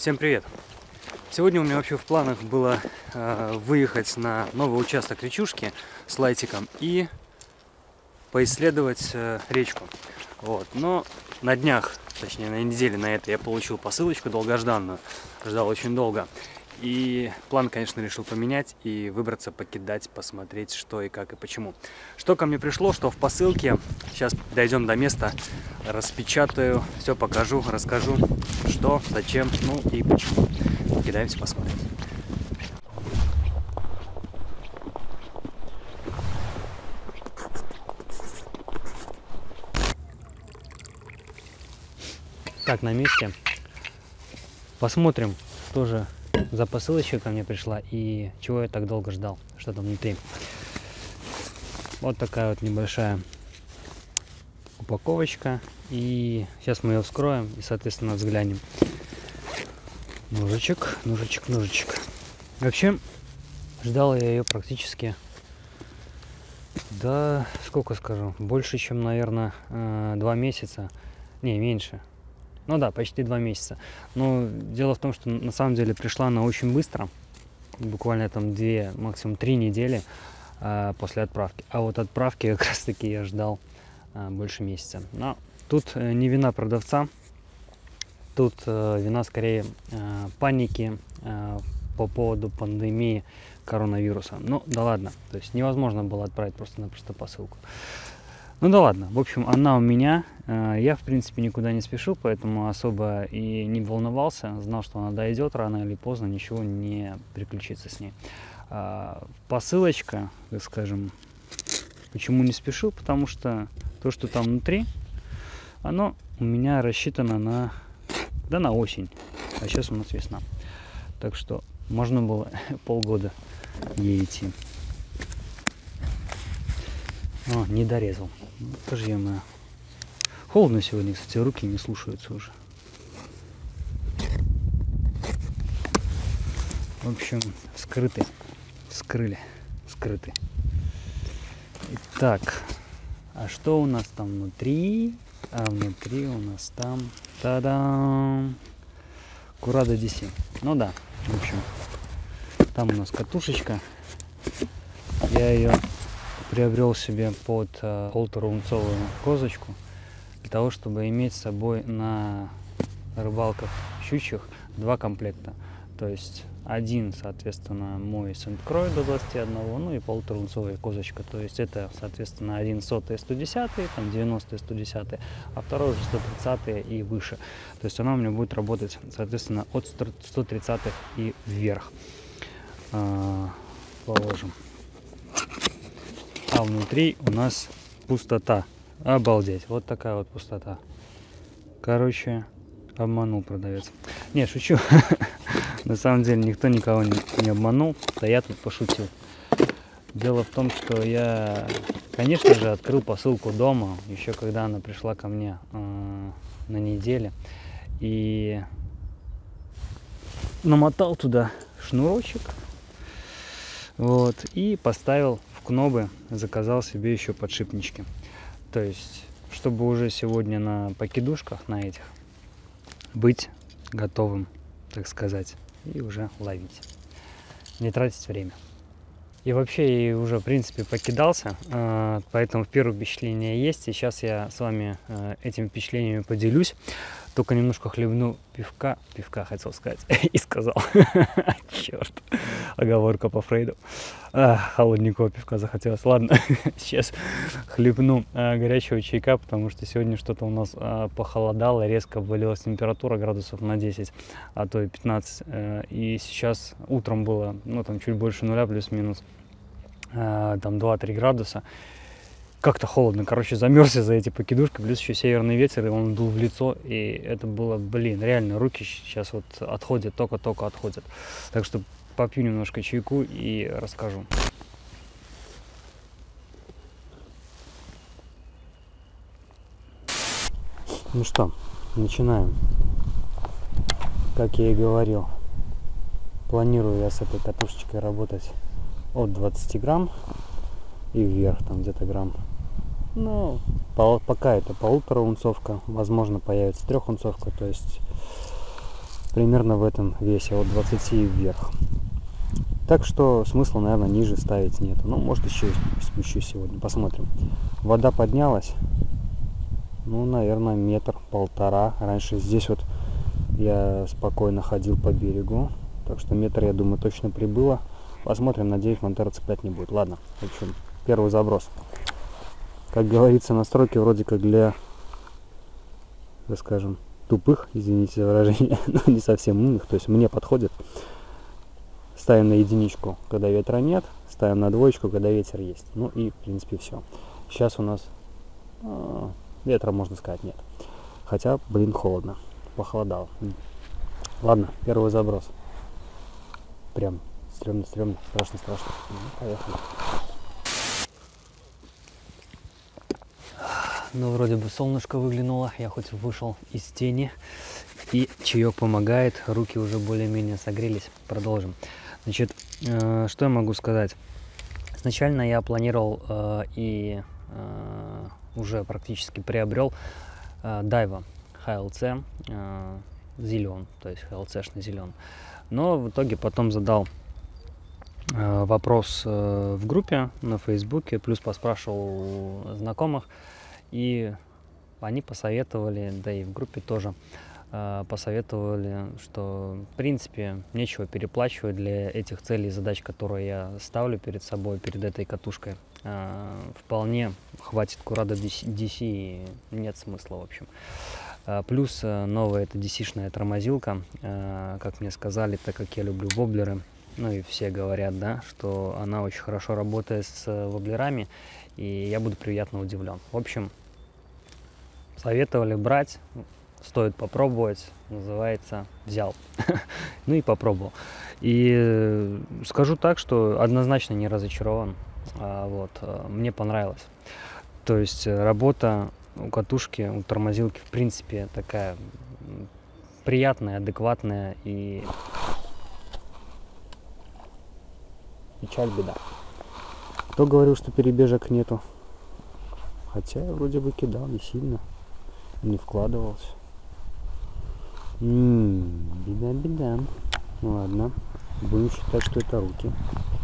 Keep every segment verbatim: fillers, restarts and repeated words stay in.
Всем привет! Сегодня у меня вообще в планах было э, выехать на новый участок речушки с лайтиком и поисследовать э, речку. Вот. Но на днях, точнее на неделе на это я получил посылочку долгожданную, ждал очень долго. И план, конечно, решил поменять и выбраться, покидать, посмотреть, что и как и почему. Что ко мне пришло, что в посылке. Сейчас дойдем до места, распечатаю, все покажу, расскажу, что, зачем, ну и почему. Покидаемся, посмотрим. Так, на месте. Посмотрим, что же за посылочка ко мне пришла и чего я так долго ждал, что там внутри. Вот такая вот небольшая упаковочка. И сейчас мы ее вскроем и, соответственно, взглянем. Ножичек, ножичек, ножичек. Вообще, ждал я ее практически, да, сколько скажу, больше, чем, наверное, два месяца. Не, меньше. Ну да, почти два месяца. Но дело в том, что на самом деле пришла она очень быстро. Буквально там две, максимум три недели а, после отправки. А вот отправки как раз таки я ждал а, больше месяца. Но тут э, не вина продавца. Тут э, вина скорее э, паники э, по поводу пандемии коронавируса. Ну да ладно. То есть невозможно было отправить просто-напросто посылку. Ну да ладно, в общем, она у меня. Я, в принципе, никуда не спешу, поэтому особо и не волновался. Знал, что она дойдет рано или поздно, ничего не приключится с ней. Посылочка, так скажем, почему не спешу? Потому что то, что там внутри, оно у меня рассчитано на, да, на осень. А сейчас у нас весна. Так что можно было полгода ей идти. О, не дорезал. Тоже я моя. Холодно сегодня, кстати, руки не слушаются уже. В общем, скрыты. Вскрыли. Скрыты. Итак, а что у нас там внутри? А внутри у нас там... Та-дам! Курада ди си. Ну да, в общем, там у нас катушечка. Я ее приобрел себе под э, полутораунцовую козочку для того, чтобы иметь с собой на рыбалках щучьих два комплекта. То есть один, соответственно, мой Сент-Крой до двадцати одного, ну и полутораунцовая козочка. То есть это, соответственно, один сотый сто десятый, там девяностый сто десятый, а второй уже сто тридцатый и выше. То есть она у меня будет работать, соответственно, от сто тридцатых и вверх. А, положим. А внутри у нас пустота. Обалдеть. Вот такая вот пустота. Короче, обманул продавец. Не, шучу. На самом деле никто никого не, не обманул. Да я тут пошутил. Дело в том, что я, конечно же, открыл посылку дома, еще когда она пришла ко мне э, на неделе. И намотал туда шнурочек. Вот. И поставил в кнобы, заказал себе еще подшипнички. То есть, чтобы уже сегодня на покидушках, на этих, быть готовым, так сказать, и уже ловить. Не тратить время. И вообще, я уже, в принципе, покидался, поэтому первое впечатление есть. И сейчас я с вами этими впечатлениями поделюсь. Только немножко хлебну пивка, пивка хотел сказать, и сказал. Черт, оговорка по Фрейду. А, холодненького пивка захотелось. Ладно, сейчас хлебну а, горячего чайка, потому что сегодня что-то у нас а, похолодало, резко обвалилась температура градусов на десять, а то и пятнадцать. А, и сейчас утром было, ну там чуть больше нуля, плюс-минус, а, там два-три градуса. Как-то холодно, короче, замерзся за эти покидушки, плюс еще северный ветер, и он дул в лицо, и это было, блин, реально, руки сейчас вот отходят, только-только отходят. Так что попью немножко чайку и расскажу. Ну что, начинаем. Как я и говорил, планирую я с этой катушечкой работать от двадцати грамм и вверх, там где-то грамм. Ну, по, пока это полутораунцовка, возможно появится трехунцовка, то есть примерно в этом весе, от двадцати вверх. Так что смысла, наверное, ниже ставить нету. Ну, может, еще и спущу сегодня. Посмотрим. Вода поднялась. Ну, наверное, метр-полтора. Раньше здесь вот я спокойно ходил по берегу. Так что метр, я думаю, точно прибыло. Посмотрим. Надеюсь, Монтера цеплять не будет. Ладно. В общем, первый заброс. Как говорится, настройки вроде как для, так скажем, тупых, извините за выражение, но не совсем умных. То есть мне подходит. Ставим на единичку, когда ветра нет. Ставим на двоечку, когда ветер есть. Ну и, в принципе, все. Сейчас у нас э, ветра, можно сказать, нет. Хотя, блин, холодно. Похолодало. Ладно, первый заброс. Прям стрёмно-стрёмно, страшно-страшно. Ну, поехали. Ну, вроде бы солнышко выглянуло. Я хоть вышел из тени. И чаек помогает. Руки уже более-менее согрелись. Продолжим. Значит, э, что я могу сказать? Изначально я планировал э, и э, уже практически приобрел э, Daiwa эйч эл си э, зелен, то есть эйч эл си-шный зелен. Но в итоге потом задал э, вопрос э, в группе на Фейсбуке, плюс поспрашивал у знакомых, и они посоветовали, да и в группе тоже, посоветовали, что в принципе нечего переплачивать для этих целей и задач, которые я ставлю перед собой, перед этой катушкой. Вполне хватит Curado ди си, и нет смысла, в общем. Плюс новая эта ди си-шная тормозилка, как мне сказали, так как я люблю воблеры, ну и все говорят, да, что она очень хорошо работает с воблерами, и я буду приятно удивлен. В общем, советовали брать. Стоит попробовать, называется, взял. Ну и попробовал. И скажу так, что однозначно не разочарован. А, вот, мне понравилось. То есть работа у катушки, у тормозилки, в принципе, такая приятная, адекватная и печаль, беда. Кто говорил, что перебежек нету? Хотя я вроде бы кидал не сильно, не вкладывался. Ммм, беда-беда. Ну ладно, будем считать, что это руки.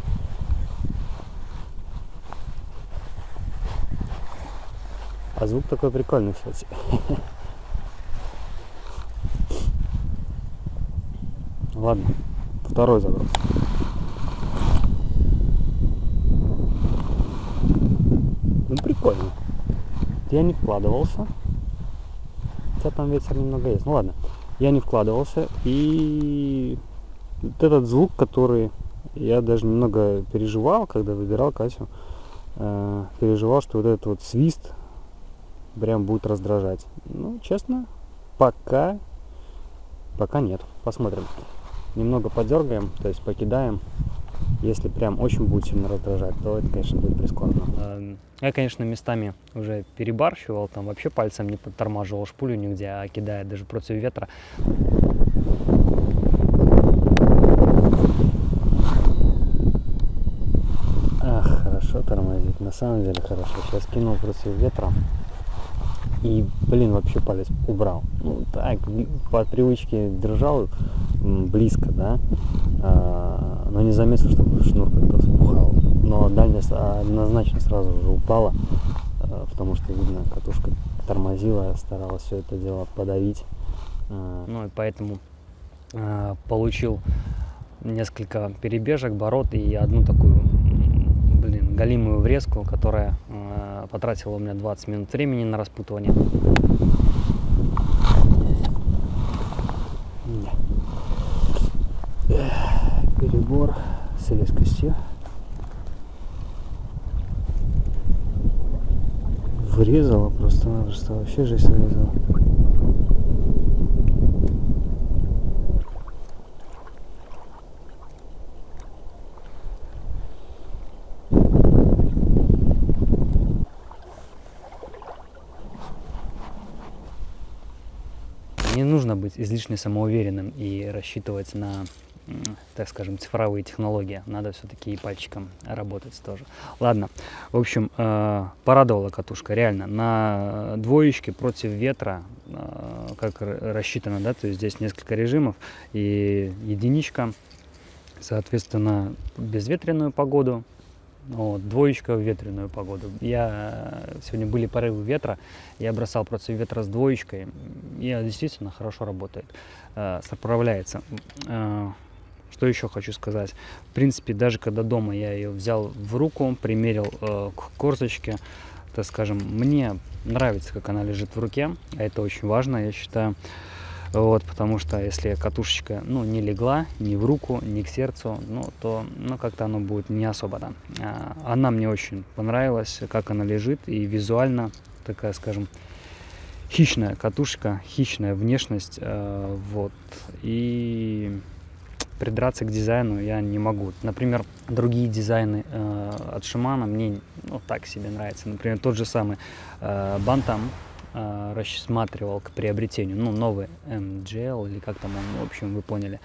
А звук такой прикольный, кстати. Ладно, второй заброс. Ну прикольно. Я не вкладывался. Хотя там ветер немного есть. Ну ладно. Я не вкладывался, и вот этот звук, который я даже немного переживал, когда выбирал Катю, э, переживал, что вот этот вот свист прям будет раздражать. Ну, честно, пока, пока нет. Посмотрим. Немного подергаем, то есть покидаем. Если прям очень будет сильно раздражать, то это, конечно, будет прискорбно. Я, конечно, местами уже перебарщивал, там вообще пальцем не подтормаживал шпулю нигде, а кидая даже против ветра. Ах, хорошо тормозит, на самом деле хорошо. Сейчас кинул против ветра и, блин, вообще палец убрал. Ну так, по привычке держал близко, да, а, но не заметил, чтобы шнур как-то вспухал. Но дальность однозначно сразу же упала, а, потому что, видно, катушка тормозила, старалась все это дело подавить. А, ну и поэтому а, получил несколько перебежек, бород и одну такую, блин, галимую врезку, которая а, потратила у меня двадцать минут времени на распутывание. Перебор с резкостью. Врезала просто-напросто, вообще жесть врезала. Не нужно быть излишне самоуверенным и рассчитывать на так скажем, цифровые технологии. Надо все-таки и пальчиком работать тоже. Ладно, в общем, порадовала катушка, реально. На двоечке против ветра, как рассчитано, да, то есть здесь несколько режимов, и единичка, соответственно, безветренную погоду, вот, двоечка в ветреную погоду. Я сегодня были порывы ветра, я бросал против ветра с двоечкой, и действительно хорошо работает, справляется. Что еще хочу сказать? В принципе, даже когда дома я ее взял в руку, примерил э, к корзочке, так скажем, мне нравится, как она лежит в руке, а это очень важно, я считаю. Вот, потому что если катушечка, ну, не легла ни в руку, ни к сердцу, ну, то, ну, как-то оно будет не особо, да. А, она мне очень понравилась, как она лежит, и визуально такая, скажем, хищная катушка, хищная внешность, э, вот, и придраться к дизайну я не могу. Например, другие дизайны э, от Shimano мне, ну, так себе нравятся. Например, тот же самый э, Bantam э, рассматривал к приобретению, ну, новый эм джи эл, или как там он, в общем, вы поняли.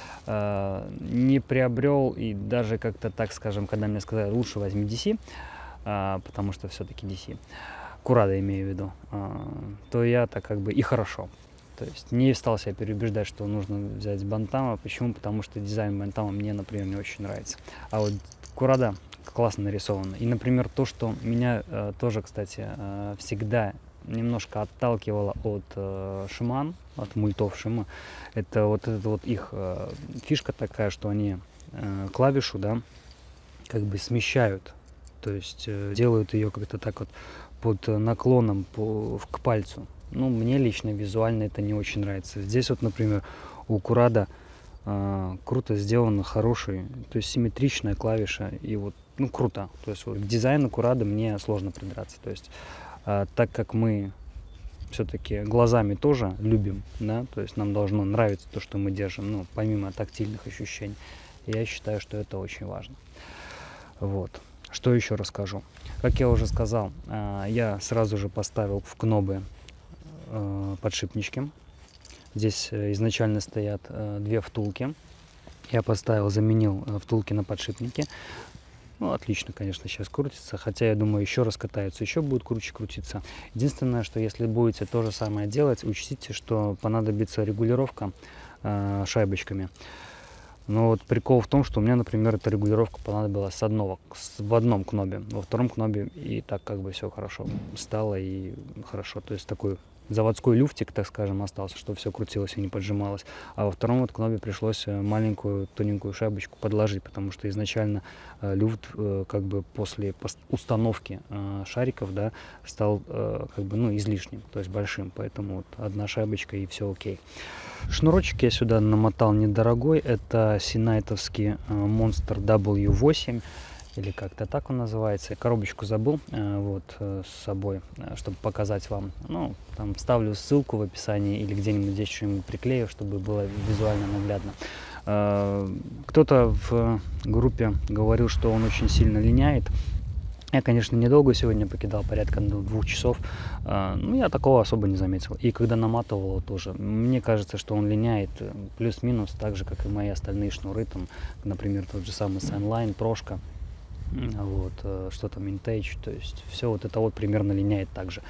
Э, не приобрел, и даже как-то, так скажем, когда мне сказали, лучше возьми ди си, э, потому что все-таки ди си, Curado имею в виду, э, то я так как бы и хорошо. То есть не стал себя переубеждать, что нужно взять Бантама. Почему? Потому что дизайн Бантама мне, например, не очень нравится. А вот Curado классно нарисовано. И, например, то, что меня э, тоже, кстати, э, всегда немножко отталкивало от э, Shimano, от мультов Shimano, это вот эта вот их э, фишка такая, что они э, клавишу, да, как бы смещают. То есть э, делают ее как-то так вот под наклоном по, к пальцу. Ну, мне лично визуально это не очень нравится. Здесь вот, например, у Curado э, круто сделано, хороший, то есть симметричная клавиша, и вот, ну, круто. То есть вот, к дизайну Curado мне сложно придраться. То есть, э, так как мы все-таки глазами тоже любим, да, то есть нам должно нравиться то, что мы держим, ну, помимо тактильных ощущений, я считаю, что это очень важно. Вот. Что еще расскажу? Как я уже сказал, э, я сразу же поставил в кнобы подшипнички. Здесь изначально стоят две втулки. Я поставил, заменил втулки на подшипники. Ну, отлично, конечно, сейчас крутится. Хотя, я думаю, еще раз катаются, еще будет круче крутиться. Единственное, что если будете то же самое делать, учтите, что понадобится регулировка э, шайбочками. Но вот прикол в том, что у меня, например, эта регулировка понадобилась с одного, с, в одном кнобе. Во втором кнобе и так как бы все хорошо стало и хорошо. То есть такой заводской люфтик, так скажем, остался, чтобы все крутилось и не поджималось. А во втором вот кнобе пришлось маленькую тоненькую шайбочку подложить, потому что изначально э, люфт э, как бы после установки э, шариков, да, стал э, как бы, ну, излишним, то есть большим. Поэтому вот одна шайбочка и все окей. Шнурочек я сюда намотал недорогой. Это синайтовский э, Monster дабл ю восемь. Или как-то так он называется. Коробочку забыл э, вот э, с собой, э, чтобы показать вам. Ну, там вставлю ссылку в описании или где-нибудь здесь что-нибудь приклею, чтобы было визуально наглядно. Э, кто-то в группе говорил, что он очень сильно линяет. Я, конечно, недолго сегодня покидал, порядка двух часов. Э, ну, я такого особо не заметил. И когда наматывал тоже, мне кажется, что он линяет плюс-минус так же, как и мои остальные шнуры. Там, например, тот же самый Sunline, Прошка. Вот, что там Vintage, то есть все вот это вот примерно линяет также.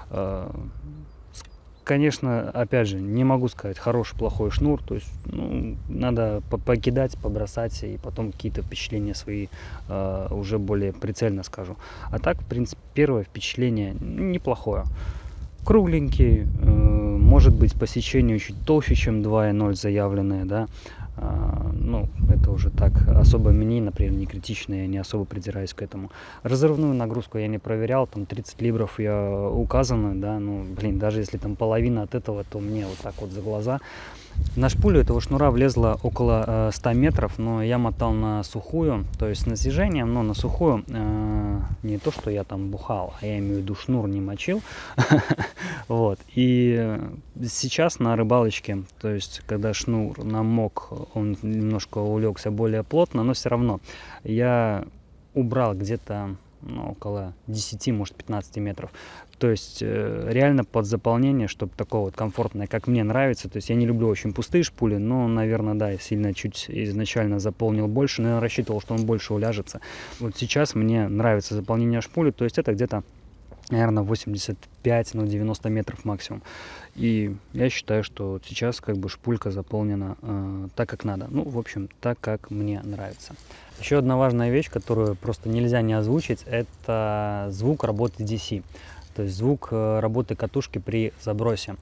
Конечно, опять же, не могу сказать хороший, плохой шнур, то есть, ну, надо покидать, побросать и потом какие-то впечатления свои уже более прицельно скажу. А так, в принципе, первое впечатление неплохое. Кругленький, может быть по сечению чуть толще, чем два и ноль заявленные, да. Uh, ну, это уже так, особо мне, например, не критично, я не особо придираюсь к этому. Разрывную нагрузку я не проверял, там тридцать либров я указано, да, ну, блин, даже если там половина от этого, то мне вот так вот за глаза. На шпулю этого шнура влезло около э, ста метров, но я мотал на сухую, то есть на снижение, но на сухую, э, не то, что я там бухал, а я имею в виду шнур не мочил. Вот, и сейчас на рыбалочке, то есть когда шнур намок, он немножко улегся более плотно, но все равно я убрал где-то ну, около десяти, может, пятнадцати метров. То есть э, реально под заполнение, чтобы такое вот комфортное, как мне нравится. То есть я не люблю очень пустые шпули, но, наверное, да, я сильно чуть изначально заполнил больше, но я рассчитывал, что он больше уляжется. Вот сейчас мне нравится заполнение шпули, то есть это где-то, наверное, восемьдесят пять, ну, девяносто метров максимум. И я считаю, что вот сейчас как бы шпулька заполнена э, так, как надо. Ну, в общем, так, как мне нравится. Еще одна важная вещь, которую просто нельзя не озвучить, это звук работы ди си. То есть звук э, работы катушки при забросе.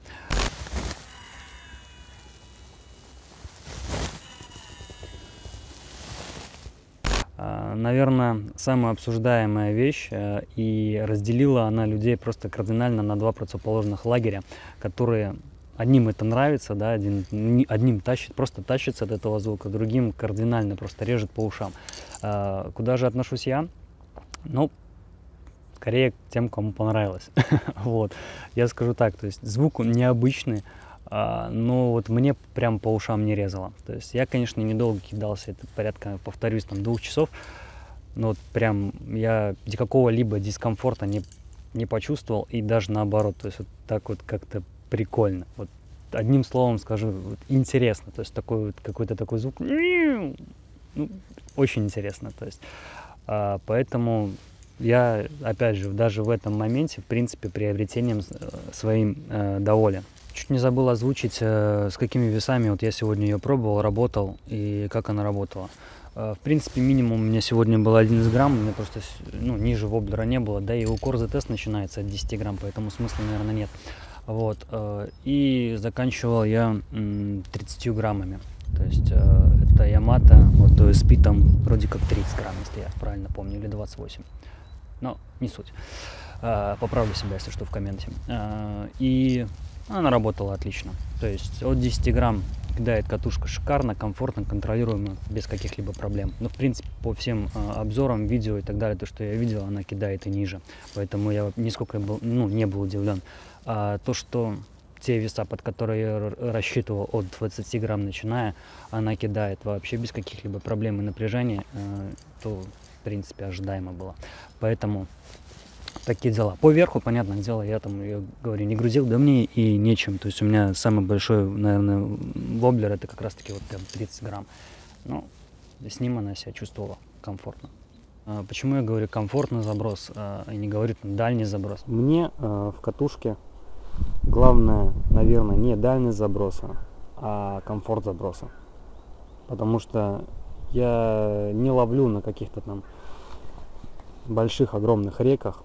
Наверное, самая обсуждаемая вещь, э, и разделила она людей просто кардинально на два противоположных лагеря, которые одним это нравится, да, один, одним тащит, просто тащится от этого звука, другим кардинально просто режет по ушам. Э, куда же отношусь я? Ну, скорее к тем, кому понравилось. Вот, я скажу так, то есть звук он необычный, но вот мне прям по ушам не резало. То есть я, конечно, недолго кидался, это порядка, повторюсь, там двух часов, но вот прям я какого-либо дискомфорта не, не почувствовал, и даже наоборот, то есть вот так вот как-то прикольно. Вот одним словом скажу, вот интересно, то есть такой вот какой-то такой звук, ну, очень интересно, то есть а, поэтому я, опять же, даже в этом моменте, в принципе, приобретением своим э, доволен. Чуть не забыл озвучить, э, с какими весами вот я сегодня ее пробовал, работал и как она работала. Э, в принципе, минимум у меня сегодня был одиннадцать грамм, у меня просто ну, ниже воблера не было, да и у Корза тест начинается от десяти грамм, поэтому смысла, наверное, нет. Вот, э, и заканчивал я э, тридцатью граммами. То есть э, это Ямато, вот то есть спит там вроде как тридцать грамм, если я правильно помню, или двадцать восемь. Но не суть. Э, поправлю себя, если что, в комменте. Э, и она работала отлично. То есть от десяти грамм кидает катушка шикарно, комфортно, контролируемо, без каких-либо проблем. Но в принципе по всем э, обзорам, видео и так далее, то, что я видел, она кидает и ниже. Поэтому я нисколько был, ну, не был удивлен. А то, что те веса, под которые я рассчитывал от двадцати грамм начиная, она кидает вообще без каких-либо проблем и напряжения, э, то в принципе ожидаемо было. Поэтому такие дела. По верху, понятное дело, я там, я говорю, не грузил, да мне и нечем. То есть у меня самый большой, наверное, воблер это как раз таки вот прям тридцать грамм. Но с ним она себя чувствовала комфортно. А почему я говорю комфортный заброс, а не говорю там, дальний заброс? Мне а, в катушке главное, наверное, не дальность заброса, а комфорт заброса. Потому что я не ловлю на каких-то там больших, огромных реках,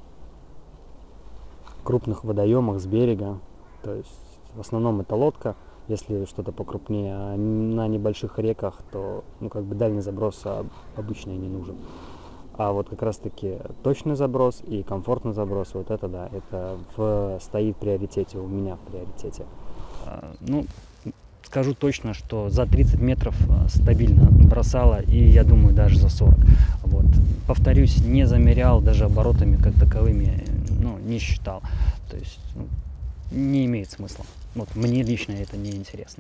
крупных водоемах с берега. То есть в основном это лодка, если что-то покрупнее, а на небольших реках, то ну как бы дальний заброс обычно и не нужен. А вот как раз таки точный заброс и комфортный заброс, вот это да, это в, стоит в приоритете, у меня в приоритете. А, ну, скажу точно, что за тридцать метров стабильно бросала, и я думаю даже за сорок. Вот. Повторюсь, не замерял, даже оборотами как таковыми, ну, не считал. То есть ну, не имеет смысла. Вот мне лично это не интересно.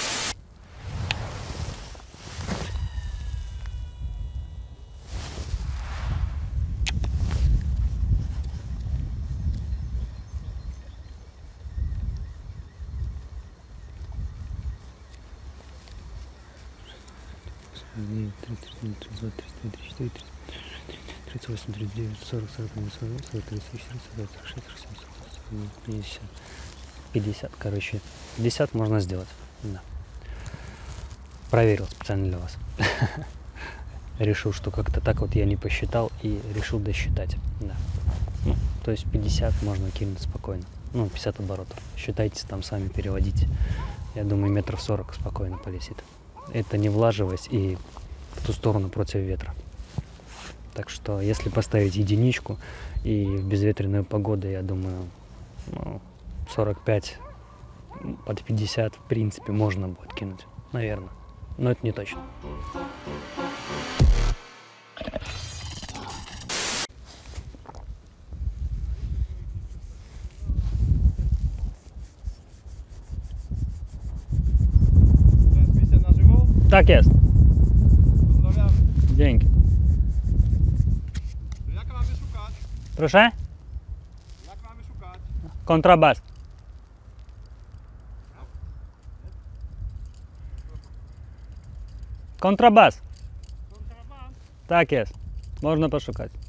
тридцать восемь, тридцать девять, сорок, сорок один, сорок, сорок, тридцать четыре, сорок, сорок шесть, сорок семь, сорок восемь, пятьдесят. пятьдесят, короче. пятьдесят можно сделать. Да. Проверил специально для вас. Решил, что как-то так вот я не посчитал и решил досчитать. Да. Ну, то есть пятьдесят можно кинуть спокойно. Ну, пятьдесят оборотов. Считайте там сами, переводите. Я думаю, метров сорок спокойно полетит. Это не влаживаясь и в ту сторону против ветра. Так что, если поставить единичку и в безветренную погоду, я думаю, ну, сорок пять под пятьдесят, в принципе, можно будет кинуть. Наверное. Но это не точно. Tak jest. Pozdrawiamy. Dzięki. To jaka mamy szukać? Proszę? Jak mamy szukać? Kontrabas. Kontrabas. Kontraband? Tak jest. Można poszukać.